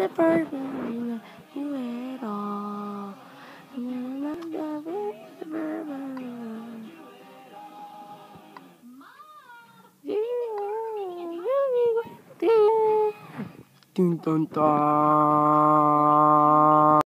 the person you at all. Dun dun dun.